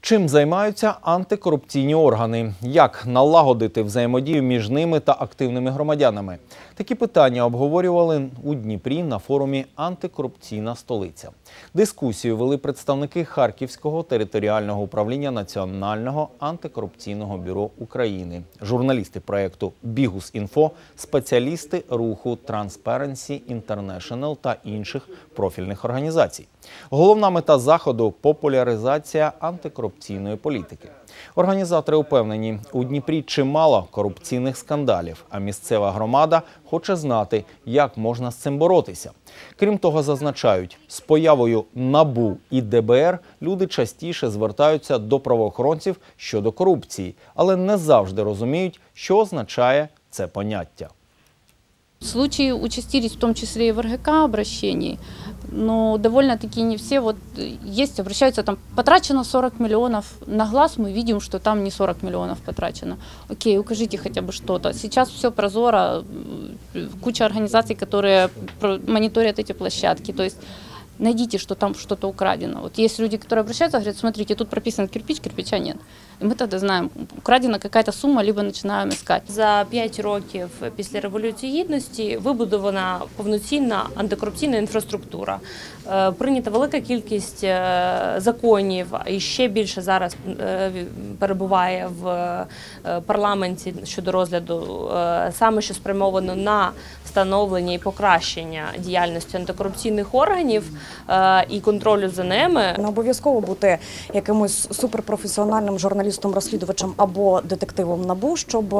Чим займаються антикорупційні органи? Як налагодити взаємодію між ними та активними громадянами? Такі питання обговорювали у Дніпрі на форумі «Антикорупційна столиця». Дискусію вели представники Харківського територіального управління Національного антикорупційного бюро України, журналісти проєкту «Бігус.Інфо», спеціалісти руху Transparency International та інших профільних організацій. Головна мета заходу – популяризація антикорупційної політики. Організатори упевнені, у Дніпрі чимало корупційних скандалів, а місцева громада хоче знати, як можна з цим боротися. Крім того, зазначають, з появою НАБУ і ДБР люди частіше звертаються до правоохоронців щодо корупції, але не завжди розуміють, що означає це поняття. Случаи участились в том числе и в РГК обращений, но довольно-таки не все. Вот есть, обращаются, там потрачено 40 миллионов, на глаз мы видим, что там не 40 миллионов потрачено. Окей, укажите хотя бы что-то. Сейчас все прозоро, куча организаций, которые мониторят эти площадки, то есть найдите, что там что-то украдено. Вот есть люди, которые обращаются, говорят, смотрите, тут прописан кирпич, кирпича нет. І ми тоді знаємо, украдена якась сума, або починаємо шукати. За 5 років після Революції Гідності вибудована повноцінна антикорупційна інфраструктура. Прийнята велика кількість законів, і ще більше зараз перебуває в парламенті щодо розгляду, саме що спрямовано на встановлення і покращення діяльності антикорупційних органів і контролю за ними. Не обов'язково бути якимось суперпрофесіональним журналістом-розслідувачем або детективом НАБУ, щоб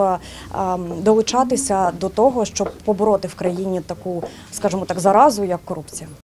долучатися до того, щоб побороти в країні таку, скажімо так, заразу, як корупція.